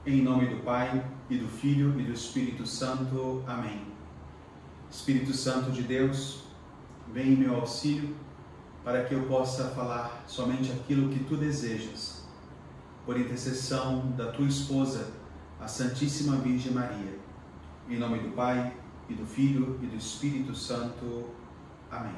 Em nome do Pai, e do Filho, e do Espírito Santo. Amém. Espírito Santo de Deus, vem em meu auxílio, para que eu possa falar somente aquilo que Tu desejas, por intercessão da Tua esposa, a Santíssima Virgem Maria. Em nome do Pai, e do Filho, e do Espírito Santo. Amém.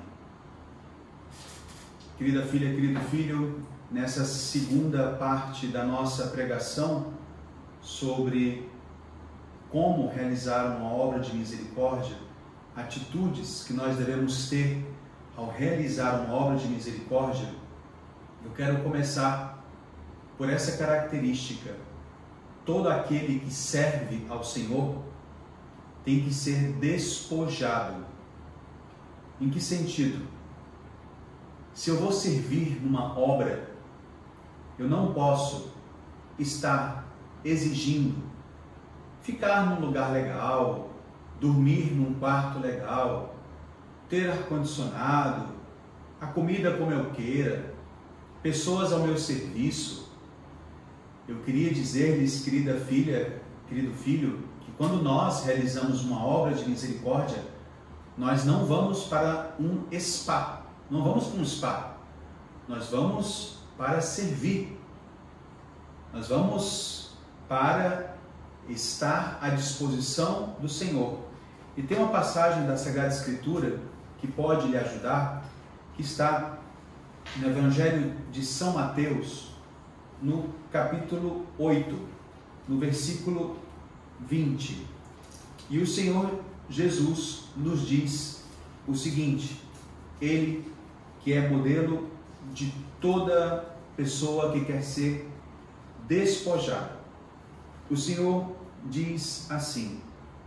Querida filha, querido filho, nessa segunda parte da nossa pregação sobre como realizar uma obra de misericórdia, atitudes que nós devemos ter ao realizar uma obra de misericórdia, eu quero começar por essa característica. Todo aquele que serve ao Senhor tem que ser despojado. Em que sentido? Se eu vou servir numa obra, eu não posso estar exigindo ficar num lugar legal, dormir num quarto legal, ter ar-condicionado, a comida como eu queira, pessoas ao meu serviço. Eu queria dizer-lhes, querida filha, querido filho, que quando nós realizamos uma obra de misericórdia, nós não vamos para um spa, não vamos para um spa, nós vamos para servir, nós vamos para estar à disposição do Senhor. E tem uma passagem da Sagrada Escritura que pode lhe ajudar, que está no Evangelho de São Mateus, no capítulo 8, no versículo 20. E o Senhor Jesus nos diz o seguinte: Ele que é modelo de toda pessoa que quer ser despojada. O Senhor diz assim: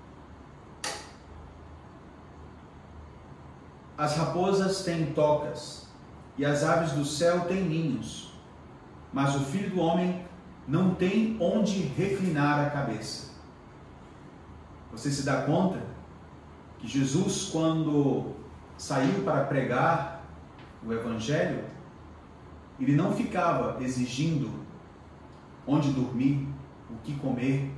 as raposas têm tocas e as aves do céu têm ninhos, mas o Filho do Homem não tem onde reclinar a cabeça. Você se dá conta que Jesus, quando saiu para pregar o Evangelho, ele não ficava exigindo onde dormir, o que comer.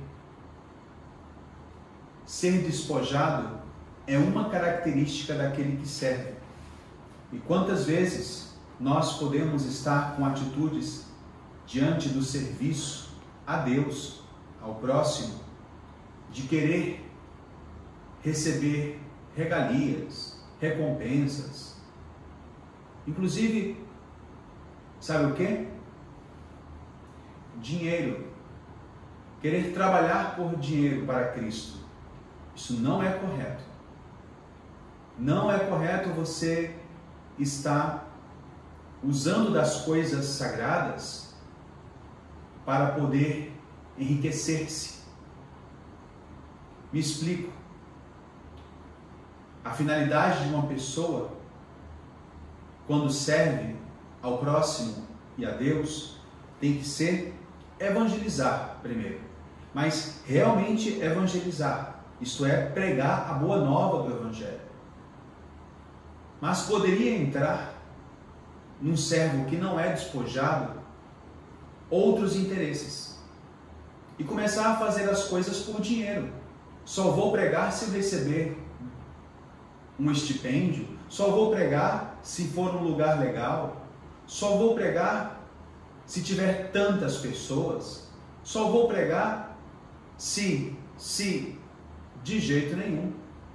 Ser despojado é uma característica daquele que serve. E quantas vezes nós podemos estar com atitudes diante do serviço a Deus, ao próximo, de querer receber regalias, recompensas. Inclusive, sabe o quê? Dinheiro. Querer trabalhar por dinheiro para Cristo. Isso não é correto. Não é correto você estar usando das coisas sagradas para poder enriquecer-se. Me explico. A finalidade de uma pessoa, quando serve ao próximo e a Deus, tem que ser evangelizar primeiro. Mas realmente evangelizar, isto é, pregar a boa nova do Evangelho. Mas poderia entrar num servo que não é despojado outros interesses e começar a fazer as coisas por dinheiro. Só vou pregar se eu receber um estipêndio, só vou pregar se for num lugar legal, só vou pregar se tiver tantas pessoas, só vou pregar se, de jeito nenhum.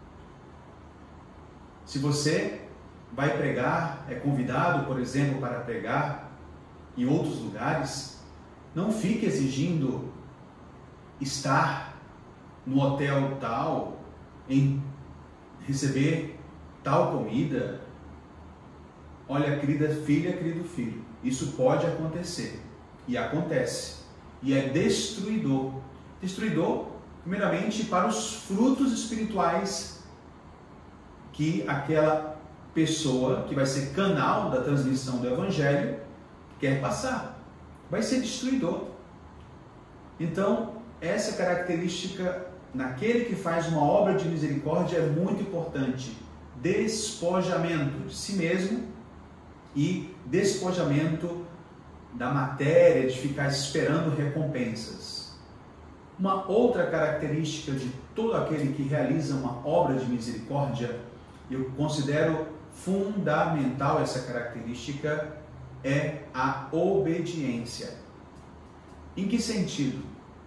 Se você vai pregar, é convidado, por exemplo, para pregar em outros lugares, não fique exigindo estar no hotel tal, em receber tal comida. Olha, querida filha, querido filho, isso pode acontecer, e acontece, e é destruidor. Destruidor, primeiramente, para os frutos espirituais que aquela pessoa, que vai ser canal da transmissão do Evangelho, quer passar. Vai ser destruidor. Então, essa característica naquele que faz uma obra de misericórdia é muito importante. Despojamento de si mesmo e despojamento da matéria, de ficar esperando recompensas. Uma outra característica de todo aquele que realiza uma obra de misericórdia, eu considero fundamental essa característica, é a obediência. Em que sentido?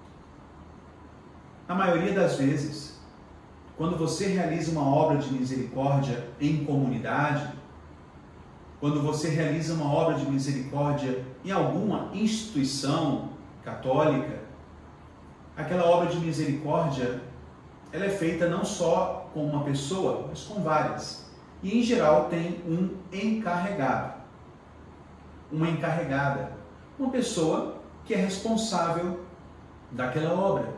Na maioria das vezes, quando você realiza uma obra de misericórdia em comunidade, quando você realiza uma obra de misericórdia em alguma instituição católica, aquela obra de misericórdia, ela é feita não só com uma pessoa, mas com várias. E em geral tem um encarregado, uma encarregada, uma pessoa que é responsável daquela obra.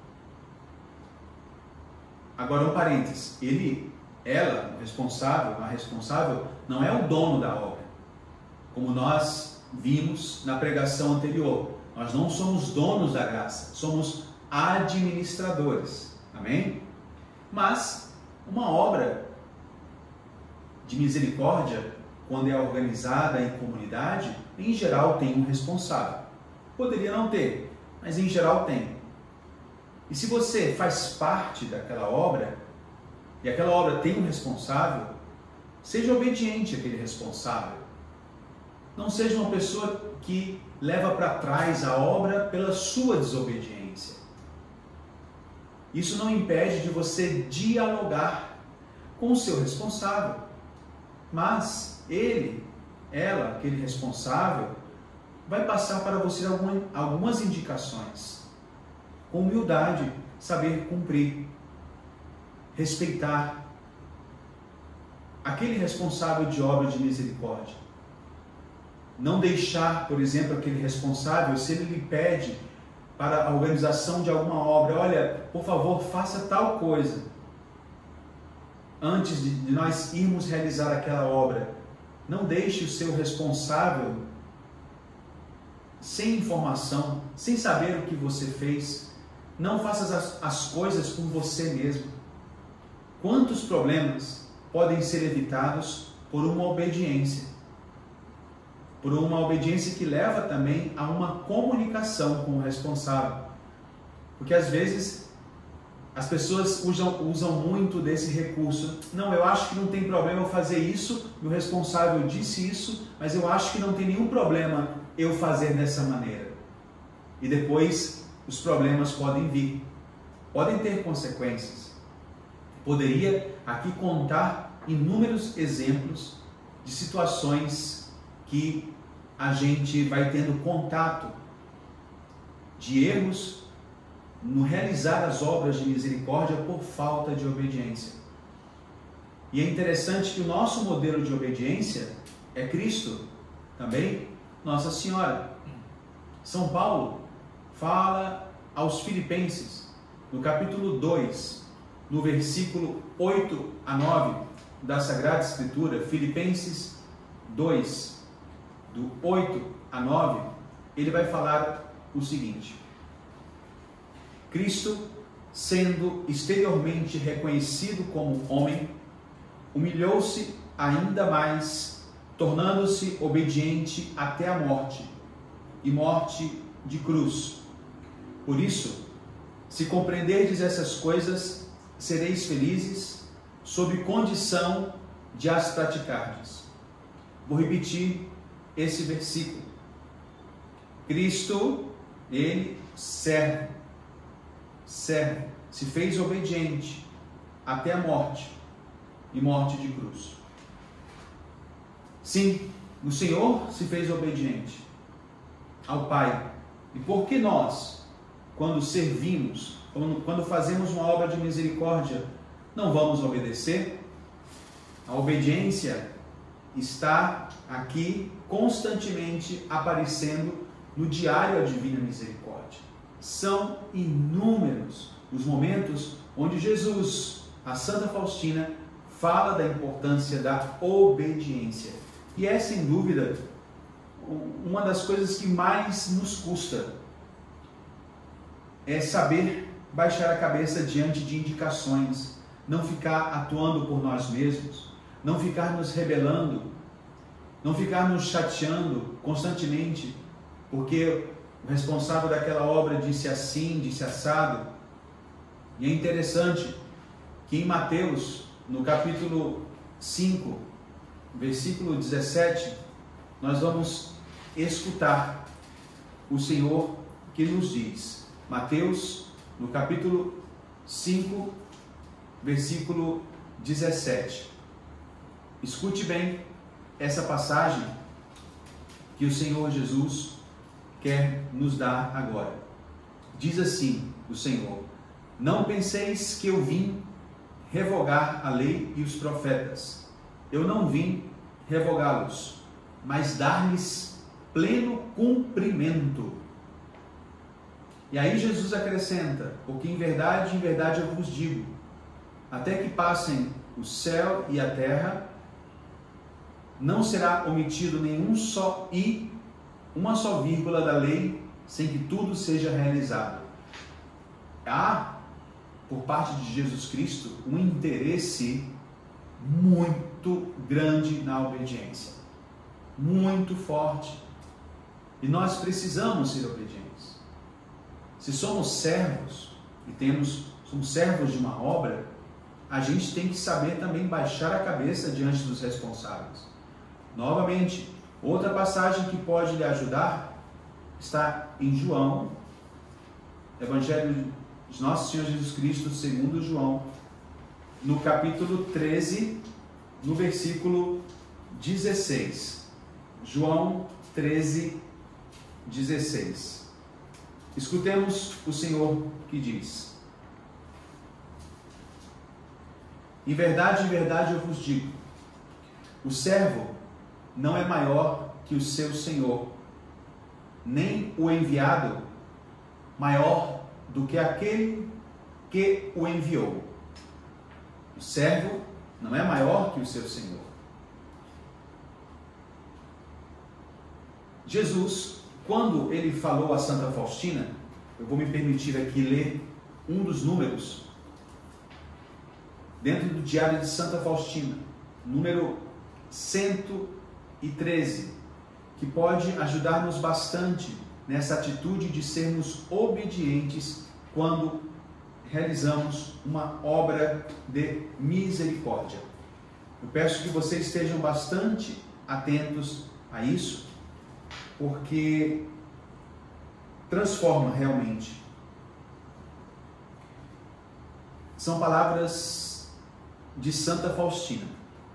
Agora um parênteses, ela, a responsável, não é o dono da obra. Como nós vimos na pregação anterior, nós não somos donos da graça, somos administradores. Amém? Mas uma obra de misericórdia, quando é organizada em comunidade, em geral tem um responsável. Poderia não ter, mas em geral tem. E se você faz parte daquela obra, e aquela obra tem um responsável, seja obediente àquele responsável. Não seja uma pessoa que leva para trás a obra pela sua desobediência. Isso não impede de você dialogar com o seu responsável. Mas ela, aquele responsável, vai passar para você algumas indicações. Com humildade, saber cumprir, respeitar aquele responsável de obra de misericórdia. Não deixar, por exemplo, aquele responsável, se ele lhe pede para a organização de alguma obra, olha, por favor, faça tal coisa. Antes de nós irmos realizar aquela obra, não deixe o seu responsável sem informação, sem saber o que você fez. Não faça as coisas por você mesmo. Quantos problemas podem ser evitados por uma obediência? Por uma obediência que leva também a uma comunicação com o responsável. Porque às vezes as pessoas usam muito desse recurso. Não, eu acho que não tem problema eu fazer isso, o responsável disse isso, mas eu acho que não tem nenhum problema eu fazer dessa maneira. E depois os problemas podem vir, podem ter consequências. Poderia aqui contar inúmeros exemplos de situações que a gente vai tendo contato de erros no realizar as obras de misericórdia por falta de obediência. E é interessante que o nosso modelo de obediência é Cristo, também Nossa Senhora. São Paulo fala aos Filipenses, no capítulo 2, no versículo 8 a 9 da Sagrada Escritura, Filipenses 2, do 8 a 9, ele vai falar o seguinte: Cristo, sendo exteriormente reconhecido como homem, humilhou-se ainda mais, tornando-se obediente até a morte, e morte de cruz. Por isso, se compreenderdes essas coisas, sereis felizes, sob condição de as praticardes. Vou repetir esse versículo. Cristo, ele serve, se fez obediente até a morte, e morte de cruz. Sim, o Senhor se fez obediente ao Pai. E por que nós, quando servimos, quando fazemos uma obra de misericórdia, não vamos obedecer? A obediência está aqui constantemente aparecendo no diário A Divina Misericórdia. São inúmeros os momentos onde Jesus, a Santa Faustina, fala da importância da obediência. E é, sem dúvida, uma das coisas que mais nos custa é saber baixar a cabeça diante de indicações, não ficar atuando por nós mesmos, não ficar nos rebelando, não ficar nos chateando constantemente, porque o responsável daquela obra disse assim, disse assado. E é interessante que em Mateus, no capítulo 5, versículo 17, nós vamos escutar o Senhor que nos diz. Mateus, no capítulo 5, versículo 17. Escute bem essa passagem que o Senhor Jesus quer nos dar agora. Diz assim o Senhor: não penseis que eu vim revogar a lei e os profetas. Eu não vim revogá-los, mas dar-lhes pleno cumprimento. E aí Jesus acrescenta: porque em verdade eu vos digo, até que passem o céu e a terra, não será omitido nenhum só i, uma só vírgula da lei, sem que tudo seja realizado. Há, por parte de Jesus Cristo, um interesse muito grande na obediência, muito forte. E nós precisamos ser obedientes. Se somos servos e somos servos de uma obra, a gente tem que saber também baixar a cabeça diante dos responsáveis. Novamente, outra passagem que pode lhe ajudar está em João, Evangelho de Nosso Senhor Jesus Cristo, segundo João, no capítulo 13, no versículo 16. João 13, 16. Escutemos o Senhor que diz: em verdade eu vos digo, o servo não é maior que o seu senhor, nem o enviado maior do que aquele que o enviou. O servo não é maior que o seu senhor. Jesus, quando ele falou a Santa Faustina, eu vou me permitir aqui ler um dos números dentro do Diário de Santa Faustina, número 113, que pode ajudar-nos bastante nessa atitude de sermos obedientes quando realizamos uma obra de misericórdia. Eu peço que vocês estejam bastante atentos a isso, porque transforma realmente. São palavras de Santa Faustina.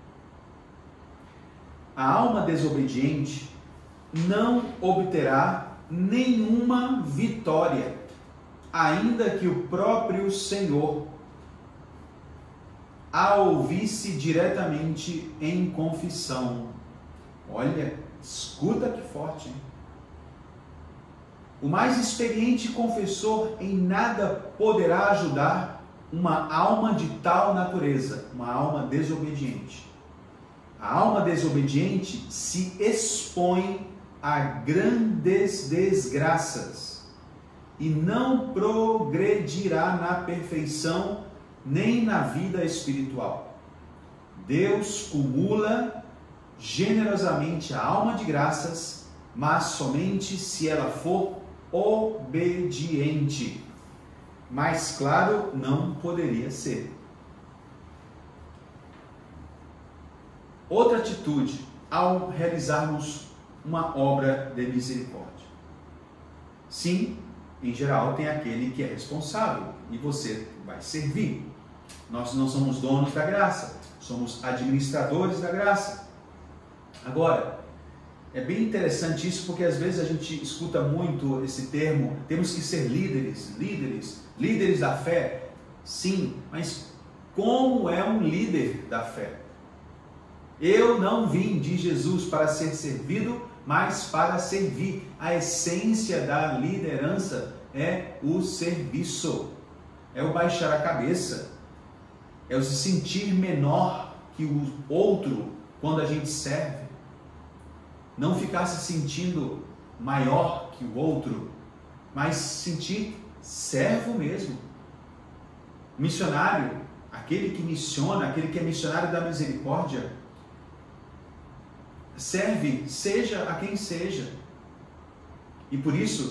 A alma desobediente não obterá nenhuma vitória, ainda que o próprio Senhor a ouvisse diretamente em confissão. Olha, escuta que forte, hein? O mais experiente confessor em nada poderá ajudar uma alma de tal natureza, uma alma desobediente. A alma desobediente se expõe a grandes desgraças e não progredirá na perfeição nem na vida espiritual. Deus cumula generosamente a alma de graças, mas somente se ela for obediente. Mais claro, não poderia ser. Outra atitude ao realizarmos uma obra de misericórdia. Sim, em geral tem aquele que é responsável e você vai servir. Nós não somos donos da graça, somos administradores da graça. Agora, é bem interessante isso, porque às vezes a gente escuta muito esse termo, temos que ser líderes da fé. Sim, mas como é um líder da fé? Eu não vim de Jesus para ser servido, mas para servir. A essência da liderança é o serviço, é o baixar a cabeça, é o se sentir menor que o outro quando a gente serve. Não ficar se sentindo maior que o outro, mas se sentir servo mesmo. Missionário, aquele que missiona, aquele que é missionário da misericórdia, serve, seja a quem seja. E por isso,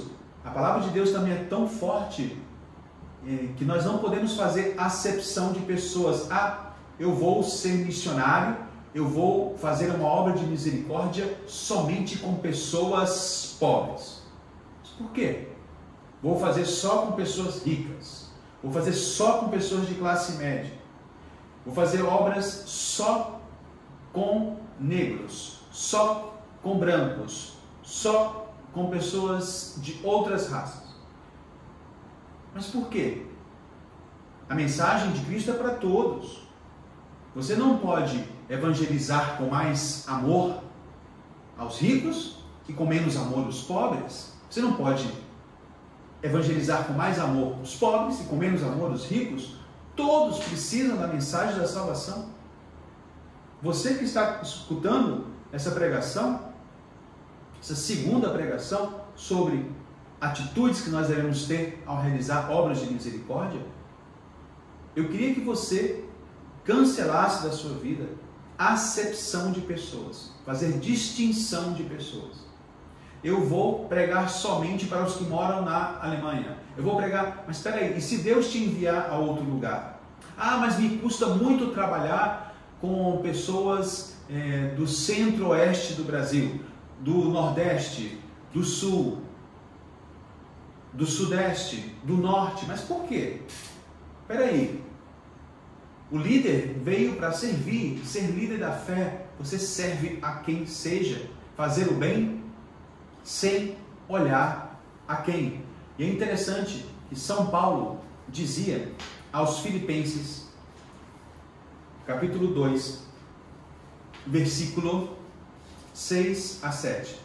A palavra de Deus também é tão forte que nós não podemos fazer acepção de pessoas. Ah, eu vou ser missionário, eu vou fazer uma obra de misericórdia somente com pessoas pobres. Por quê? Vou fazer só com pessoas ricas. Vou fazer só com pessoas de classe média. Vou fazer obras só com negros, só com brancos, só com pessoas de outras raças. Mas por quê? A mensagem de Cristo é para todos. Você não pode evangelizar com mais amor aos ricos e com menos amor aos pobres. Você não pode evangelizar com mais amor os pobres e com menos amor os ricos. Todos precisam da mensagem da salvação. Você que está escutando essa pregação, essa segunda pregação sobre atitudes que nós devemos ter ao realizar obras de misericórdia, eu queria que você cancelasse da sua vida a acepção de pessoas, fazer distinção de pessoas. Eu vou pregar somente para os que moram na Alemanha. Eu vou pregar, mas espera aí, e se Deus te enviar a outro lugar? Ah, mas me custa muito trabalhar com pessoas do centro-oeste do Brasil, do nordeste, do sul, do sudeste, do norte. Mas por quê? Espera aí. O líder veio para servir, ser líder da fé. Você serve a quem seja, fazer o bem sem olhar a quem. E é interessante que São Paulo dizia aos Filipenses, capítulo 2, versículo 6 a 7.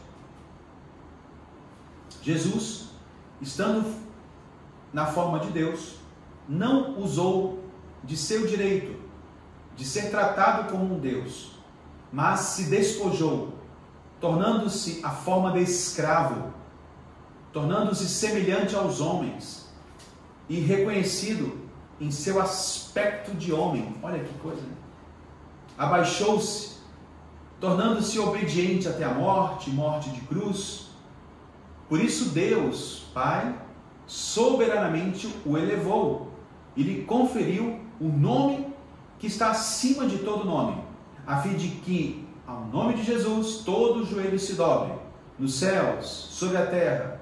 Jesus, estando na forma de Deus, não usou de seu direito de ser tratado como um Deus, mas se despojou, tornando-se a forma de escravo, tornando-se semelhante aos homens e reconhecido em seu aspecto de homem. Olha que coisa, né? Abaixou-se, tornando-se obediente até a morte, morte de cruz. Por isso Deus, Pai, soberanamente o elevou e lhe conferiu o nome que está acima de todo nome, a fim de que, ao nome de Jesus, todo o joelho se dobre, nos céus, sobre a terra,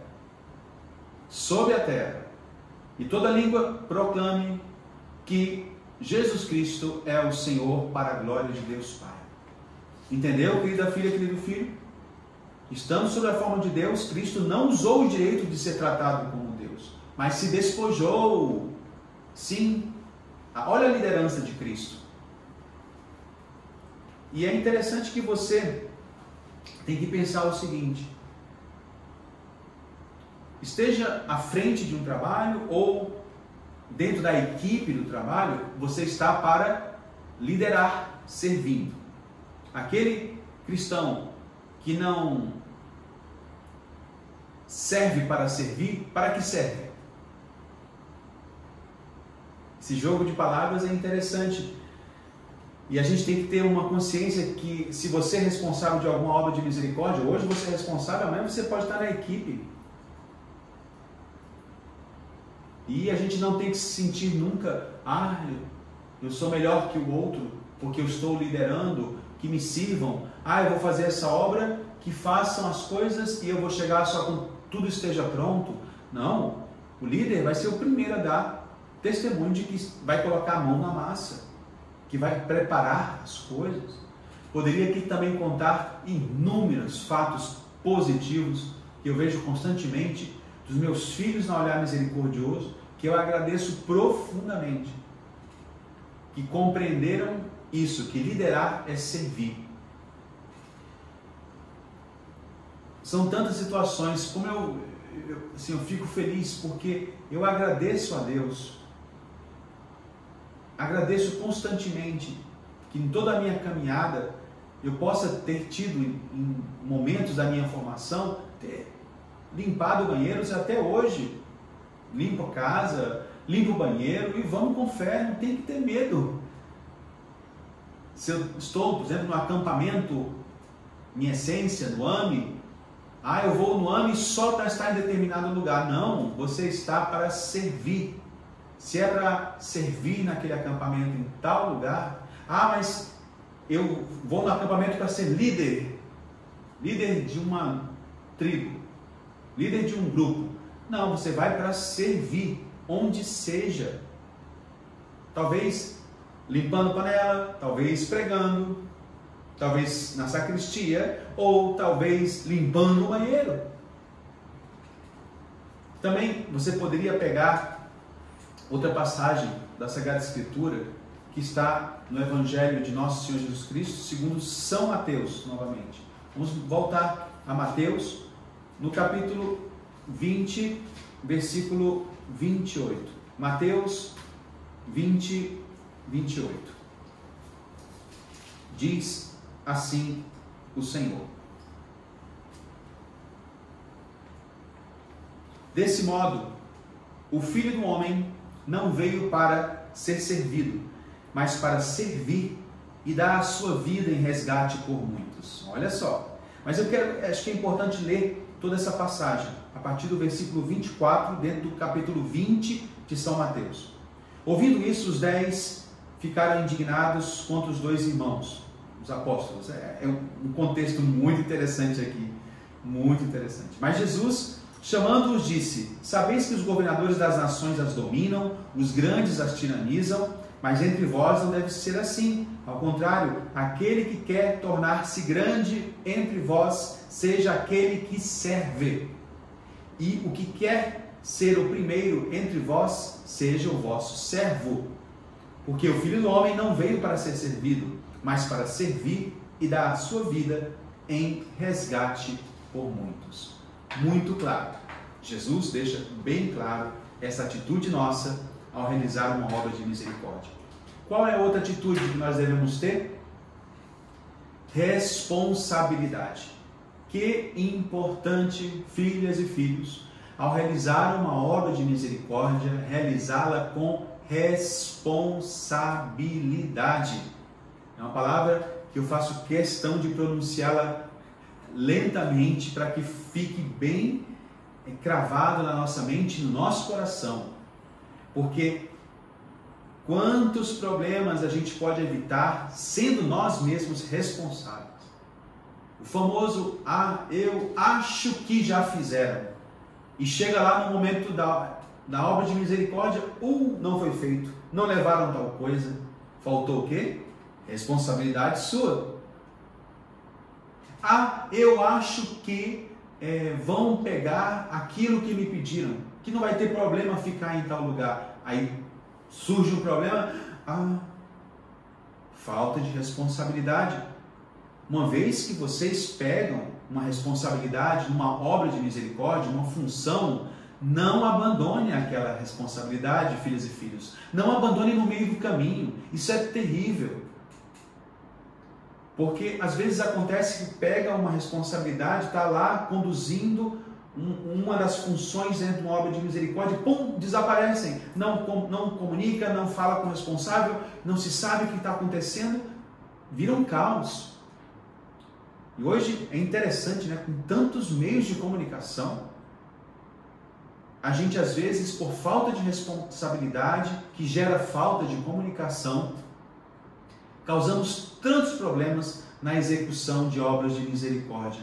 e toda língua proclame que Jesus Cristo é o Senhor, para a glória de Deus Pai. Entendeu, querida filha, querido filho? Estando sob a forma de Deus, Cristo não usou o direito de ser tratado como Deus, mas se despojou. Sim, olha a liderança de Cristo. E é interessante que você tem que pensar o seguinte: esteja à frente de um trabalho ou dentro da equipe do trabalho, você está para liderar, servindo. Aquele cristão que não serve para servir, para que serve? Esse jogo de palavras é interessante. E a gente tem que ter uma consciência que, se você é responsável de alguma obra de misericórdia, hoje você é responsável, amanhã você pode estar na equipe. E a gente não tem que se sentir nunca, eu sou melhor que o outro, porque eu estou liderando, que me sirvam. Eu vou fazer essa obra, que façam as coisas e eu vou chegar só quando tudo esteja pronto. Não, o líder vai ser o primeiro a dar testemunho de que vai colocar a mão na massa, que vai preparar as coisas. Poderia aqui também contar inúmeros fatos positivos que eu vejo constantemente dos meus filhos na Olhar Misericordioso, que eu agradeço profundamente, que compreenderam isso, que liderar é servir. São tantas situações, como eu fico feliz, porque eu agradeço a Deus, agradeço constantemente que em toda a minha caminhada eu possa ter tido, em momentos da minha formação, ter limpado banheiros. Até hoje limpo a casa, limpo o banheiro e vamos com fé, não tem que ter medo. Se eu estou, por exemplo, no acampamento Minha Essência, no AME, Ah, eu vou no AME só para estar em determinado lugar. Não, você está para servir. Se é para servir naquele acampamento em tal lugar, mas eu vou no acampamento para ser líder de uma tribo, líder de um grupo. Não, você vai para servir, onde seja. Talvez limpando panela, talvez pregando, talvez na sacristia, ou talvez limpando o banheiro. Também você poderia pegar outra passagem da Sagrada Escritura que está no Evangelho de Nosso Senhor Jesus Cristo, segundo São Mateus, novamente. Vamos voltar a Mateus, no capítulo 20, versículo 28. Mateus 20, 28. Diz assim o Senhor: desse modo, o Filho do Homem não veio para ser servido, mas para servir e dar a sua vida em resgate por muitos. Olha só. Mas acho que é importante ler toda essa passagem, a partir do versículo 24, dentro do capítulo 20 de São Mateus. Ouvindo isso, os 10 ficaram indignados contra os 2 irmãos, os apóstolos. É um contexto muito interessante aqui, muito interessante. Mas Jesus, chamando-os, disse: sabeis que os governadores das nações as dominam, os grandes as tiranizam, mas entre vós não deve ser assim. Ao contrário, aquele que quer tornar-se grande entre vós, seja aquele que serve. E o que quer ser o primeiro entre vós, seja o vosso servo. Porque o Filho do Homem não veio para ser servido, mas para servir e dar a sua vida em resgate por muitos. Muito claro. Jesus deixa bem claro essa atitude nossa ao realizar uma obra de misericórdia. Qual é a outra atitude que nós devemos ter? Responsabilidade. Que importante, filhas e filhos, ao realizar uma obra de misericórdia, realizá-la com responsabilidade. É uma palavra que eu faço questão de pronunciá-la lentamente para que fique bem cravado na nossa mente, no nosso coração. Porque quantos problemas a gente pode evitar sendo nós mesmos responsáveis? O famoso, eu acho que já fizeram. E chega lá no momento da obra de misericórdia, não foi feito, não levaram tal coisa. Faltou o quê? Responsabilidade sua. Eu acho que vão pegar aquilo que me pediram, que não vai ter problema ficar em tal lugar. Aí surge um problema, falta de responsabilidade. Uma vez que vocês pegam uma responsabilidade, uma obra de misericórdia, uma função, não abandone aquela responsabilidade, filhas e filhos. Não abandone no meio do caminho. Isso é terrível. Porque às vezes acontece que pega uma responsabilidade, está lá conduzindo uma das funções dentro de uma obra de misericórdia, desaparecem. Não comunica, não fala com o responsável, não se sabe o que está acontecendo, vira um caos. E hoje é interessante, né? Com tantos meios de comunicação, a gente às vezes, por falta de responsabilidade, que gera falta de comunicação, causamos tantos problemas na execução de obras de misericórdia.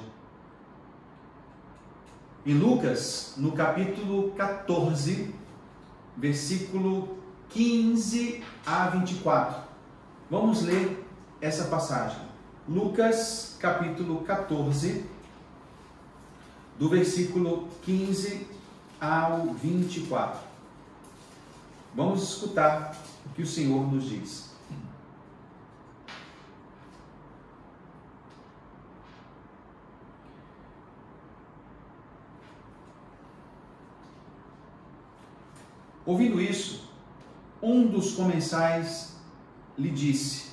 Em Lucas, no capítulo 14, versículo 15 a 24. Vamos ler essa passagem. Lucas, capítulo 14, do versículo 15 ao 24. Vamos escutar o que o Senhor nos diz. Ouvindo isso, um dos comensais lhe disse: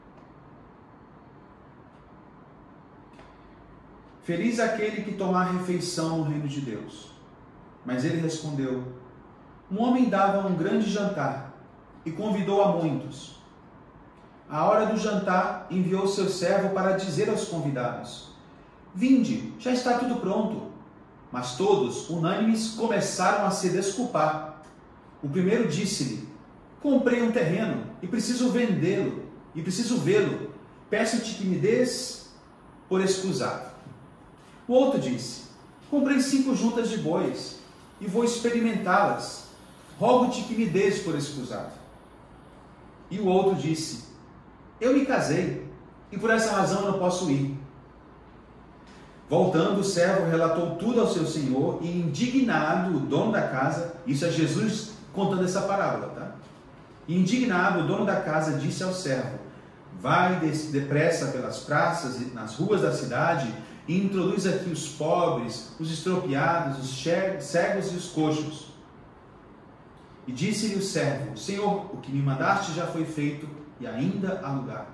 feliz aquele que tomar refeição no reino de Deus. Mas ele respondeu: um homem dava um grande jantar e convidou a muitos. À hora do jantar, enviou seu servo para dizer aos convidados: vinde, já está tudo pronto. Mas todos, unânimes, começaram a se desculpar. O primeiro disse-lhe: comprei um terreno e preciso vendê-lo, e preciso vê-lo. Peço-te que me dês por escusado. O outro disse: comprei 5 juntas de bois e vou experimentá-las. Rogo-te que me dês por escusado. E o outro disse: eu me casei e por essa razão eu não posso ir. Voltando, o servo relatou tudo ao seu senhor e, indignado, o dono da casa, isso é Jesus contando essa parábola, tá? Indignado, o dono da casa disse ao servo: vai depressa pelas praças e nas ruas da cidade e introduz aqui os pobres, os estropiados, os cegos e os coxos. E disse-lhe o servo: Senhor, o que me mandaste já foi feito e ainda há lugar.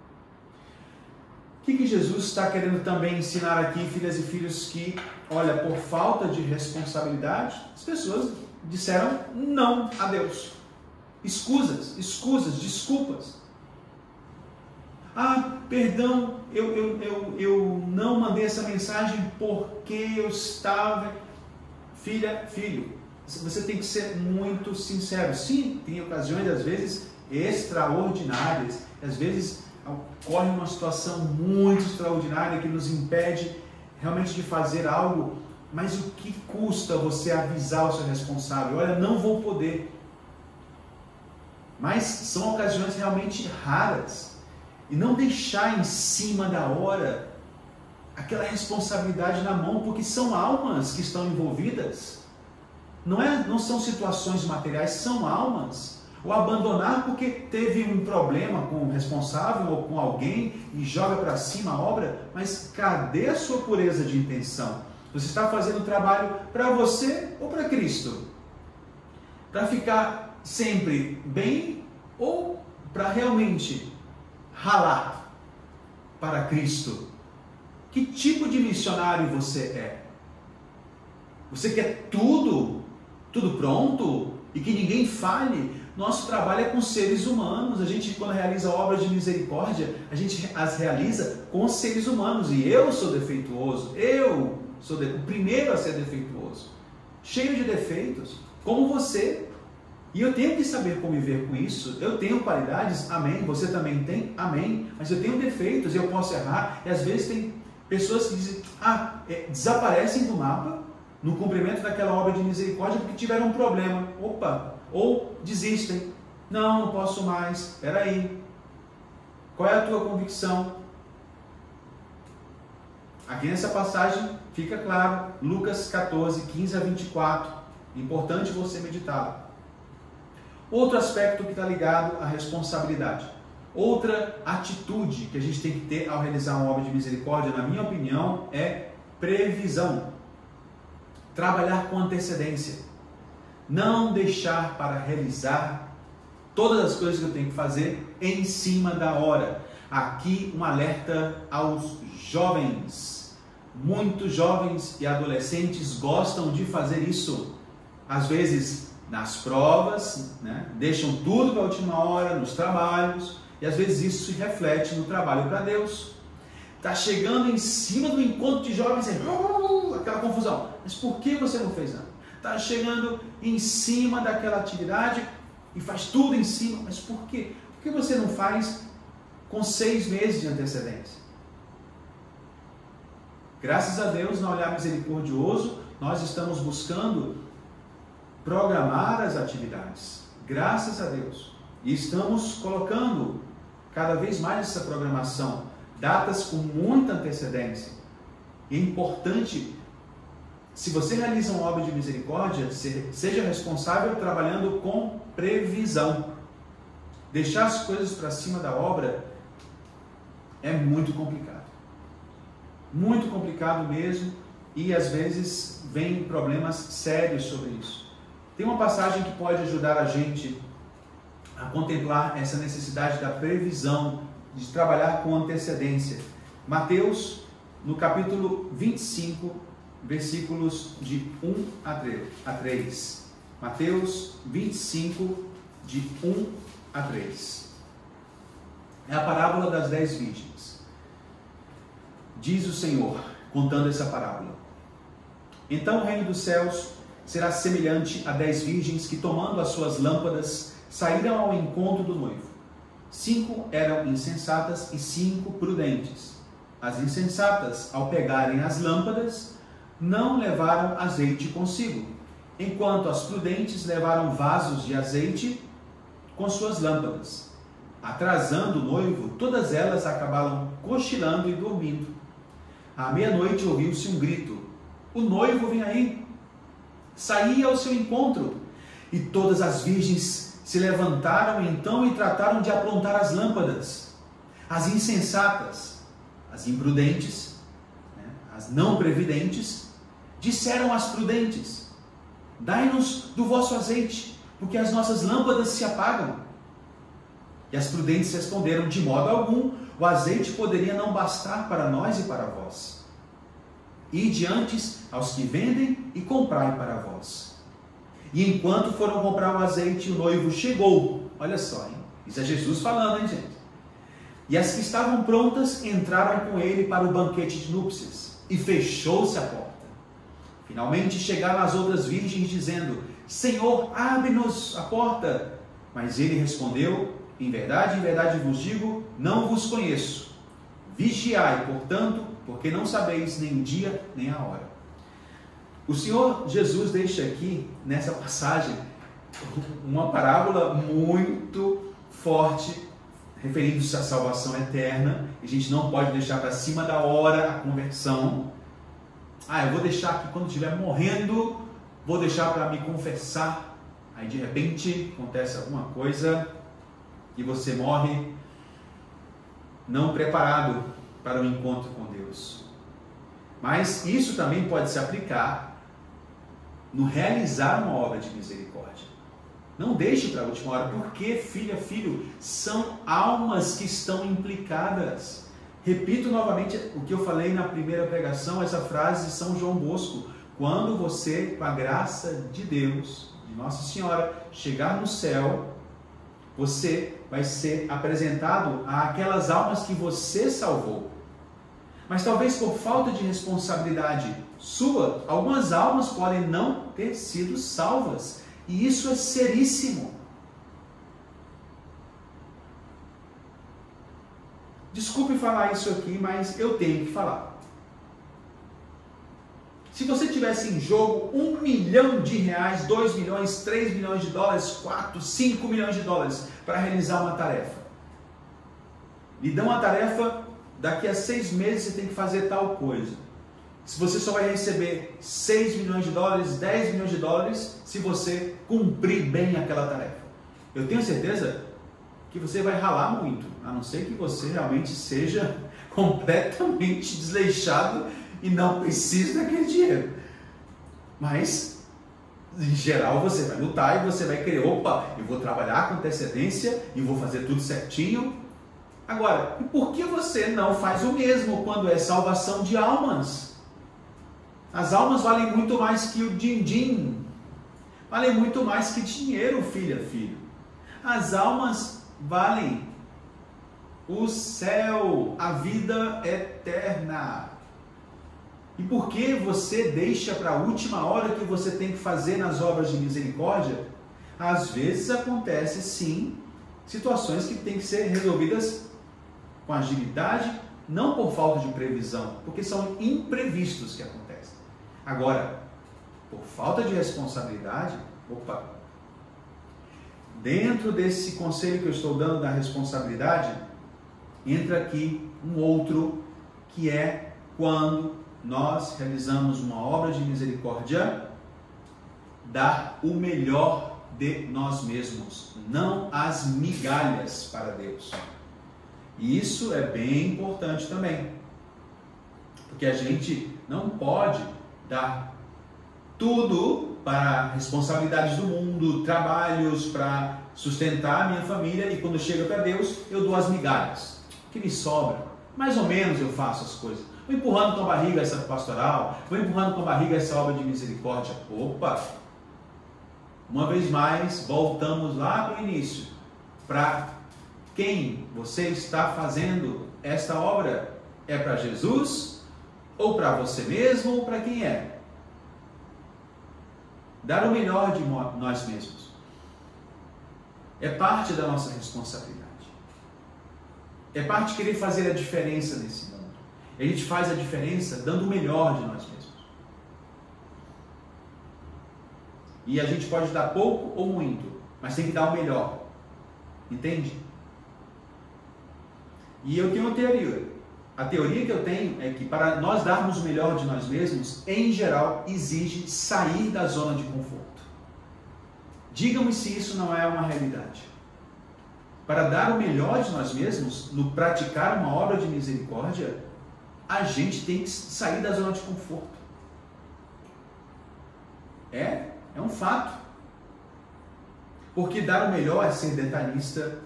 O que Jesus está querendo também ensinar aqui, filhas e filhos, que, olha, por falta de responsabilidade, as pessoas disseram não a Deus. Escusas, desculpas. Ah, perdão, eu não mandei essa mensagem porque eu estava... Filha, filho, você tem que ser muito sincero. Sim, tem ocasiões, às vezes, extraordinárias, às vezes ocorre uma situação muito extraordinária que nos impede realmente de fazer algo, mas o que custa você avisar o seu responsável? Olha, não vou poder. Mas são ocasiões realmente raras. E não deixar em cima da hora aquela responsabilidade na mão, porque são almas que estão envolvidas. Não são situações materiais, são almas. Ou abandonar porque teve um problema com o responsável ou com alguém e joga para cima a obra, mas cadê a sua pureza de intenção? Você está fazendo o trabalho para você ou para Cristo? Para ficar sempre bem ou para realmente ralar para Cristo? Que tipo de missionário você é? Você quer tudo pronto e que ninguém fale? Nosso trabalho é com seres humanos. A gente, quando realiza obras de misericórdia, a gente as realiza com seres humanos. E eu sou defeituoso. Eu sou o primeiro a ser defeituoso. Cheio de defeitos, como você. E eu tenho que saber conviver com isso. Eu tenho qualidades, amém. Você também tem, amém. Mas eu tenho defeitos, eu posso errar. E às vezes tem pessoas que dizem, desaparecem do mapa no cumprimento daquela obra de misericórdia porque tiveram um problema. Opa! Ou desistem. Não posso mais. Espera aí. Qual é a tua convicção? Aqui nessa passagem fica claro. Lucas 14, 15 a 24. Importante você meditar. Outro aspecto que está ligado à responsabilidade. Outra atitude que a gente tem que ter ao realizar uma obra de misericórdia, na minha opinião, é previsão. Trabalhar com antecedência. Não deixar para realizar todas as coisas que eu tenho que fazer em cima da hora. Aqui um alerta aos jovens. Muitos jovens e adolescentes gostam de fazer isso. Às vezes nas provas, deixam tudo para a última hora, nos trabalhos, e às vezes isso se reflete no trabalho para Deus. Está chegando em cima do encontro de jovens, aquela confusão. Mas por que você não fez nada? Está chegando em cima daquela atividade e faz tudo em cima. Mas por quê? Por que você não faz com 6 meses de antecedência? Graças a Deus, na Olhar Misericordioso, nós estamos buscando programar as atividades. Graças a Deus. E estamos colocando cada vez mais essa programação. Datas com muita antecedência. E é importante... Se você realiza uma obra de misericórdia, seja responsável trabalhando com previsão. Deixar as coisas para cima da obra é muito complicado. Muito complicado mesmo, e às vezes vem problemas sérios sobre isso. Tem uma passagem que pode ajudar a gente a contemplar essa necessidade da previsão, de trabalhar com antecedência. Mateus, no capítulo 25, versículos de 1 a 3. Mateus 25, de 1 a 3. É a parábola das 10 virgens. Diz o Senhor: contando essa parábola. Então o reino dos céus será semelhante a 10 virgens que, tomando as suas lâmpadas, saíram ao encontro do noivo. 5 eram insensatas e 5 prudentes. As insensatas, ao pegarem as lâmpadas, não levaram azeite consigo, enquanto as prudentes levaram vasos de azeite com suas lâmpadas. Atrasando o noivo, todas elas acabaram cochilando e dormindo. À meia-noite ouviu-se um grito: o noivo vem aí! Saía ao seu encontro. E todas as virgens se levantaram então e trataram de aprontar as lâmpadas. As insensatas, as imprudentes, as não previdentes, disseram às prudentes: dai-nos do vosso azeite, porque as nossas lâmpadas se apagam. E as prudentes responderam: de modo algum, o azeite poderia não bastar para nós e para vós. Ide antes aos que vendem e comprai para vós. E enquanto foram comprar o azeite, o noivo chegou. Olha só, hein? Isso é Jesus falando, hein, gente? E as que estavam prontas entraram com ele para o banquete de núpcias. E fechou-se a porta. Finalmente chegaram as outras virgens, dizendo: Senhor, abre-nos a porta. Mas ele respondeu: em verdade vos digo, não vos conheço. Vigiai, portanto, porque não sabeis nem o dia nem a hora. O Senhor Jesus deixa aqui, nessa passagem, uma parábola muito forte, referindo-se à salvação eterna. A gente não pode deixar para cima da hora a conversão. Eu vou deixar aqui quando estiver morrendo, vou deixar para me confessar. Aí de repente acontece alguma coisa e você morre não preparado para o encontro com Deus. Mas isso também pode se aplicar no realizar uma obra de misericórdia. Não deixe para a última hora, porque, filha, filho, são almas que estão implicadas. Repito novamente o que eu falei na primeira pregação, essa frase de São João Bosco: quando você, com a graça de Deus, de Nossa Senhora, chegar no céu, você vai ser apresentado àquelas almas que você salvou. Mas talvez por falta de responsabilidade sua, algumas almas podem não ter sido salvas. E isso é seríssimo. Desculpe falar isso aqui, mas eu tenho que falar. Se você tivesse em jogo R$1 milhão, 2 milhões, 3 milhões de dólares, 4, 5 milhões de dólares para realizar uma tarefa. Lhe dão uma tarefa, daqui a 6 meses você tem que fazer tal coisa. Se você só vai receber 6 milhões de dólares, 10 milhões de dólares, se você cumprir bem aquela tarefa. Eu tenho certeza que você vai ralar muito, a não ser que você realmente seja completamente desleixado e não precise daquele dinheiro. Mas, em geral, você vai lutar e você vai querer: opa, eu vou trabalhar com antecedência e vou fazer tudo certinho. Agora, e por que você não faz o mesmo quando é salvação de almas? As almas valem muito mais que o din-din, valem muito mais que dinheiro, filha, filho. As almas valem o céu, a vida eterna. E por que você deixa para a última hora que você tem que fazer nas obras de misericórdia? Às vezes acontece sim situações que têm que ser resolvidas com agilidade, não por falta de previsão, porque são imprevistos que acontecem. Agora, por falta de responsabilidade, dentro desse conselho que eu estou dando da responsabilidade, entra aqui um outro, que é quando nós realizamos uma obra de misericórdia, dar o melhor de nós mesmos, não as migalhas para Deus. E isso é bem importante também, porque a gente não pode dar tudo para responsabilidades do mundo, trabalhos para sustentar a minha família, e quando chega para Deus eu dou as migalhas, que me sobra, mais ou menos eu faço as coisas. Vou empurrando com a barriga essa pastoral, vou empurrando com a barriga essa obra de misericórdia. Uma vez mais, voltamos lá para o início. Para quem você está fazendo esta obra? É para Jesus Ou para você mesmo, ou para quem é. Dar o melhor de nós mesmos. É parte da nossa responsabilidade. É parte de querer fazer a diferença nesse mundo. A gente faz a diferença dando o melhor de nós mesmos. E a gente pode dar pouco ou muito, mas tem que dar o melhor. Entende? E eu tenho uma teoria. A teoria que eu tenho é que para nós darmos o melhor de nós mesmos, em geral, exige sair da zona de conforto. Diga-me se isso não é uma realidade. Para dar o melhor de nós mesmos, no praticar uma obra de misericórdia, a gente tem que sair da zona de conforto. É um fato. Porque dar o melhor é ser detalhista,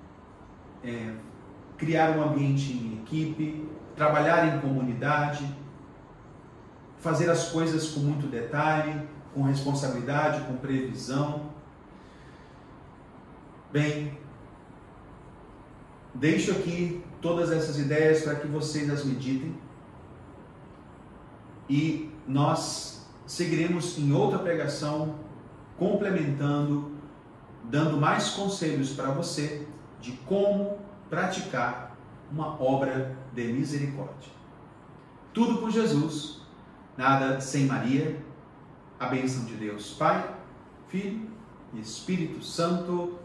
criar um ambiente em equipe, trabalhar em comunidade, fazer as coisas com muito detalhe, com responsabilidade, com previsão. Bem, deixo aqui todas essas ideias para que vocês as meditem e nós seguiremos em outra pregação, complementando, dando mais conselhos para você de como praticar uma obra de misericórdia. Tudo por Jesus, nada sem Maria. A bênção de Deus Pai, Filho e Espírito Santo.